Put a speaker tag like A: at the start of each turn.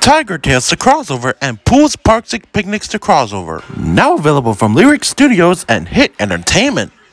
A: Tiger Tales to crossover, and Pools, Parks, and Picnics to crossover. Now available from Lyric Studios and Hit Entertainment.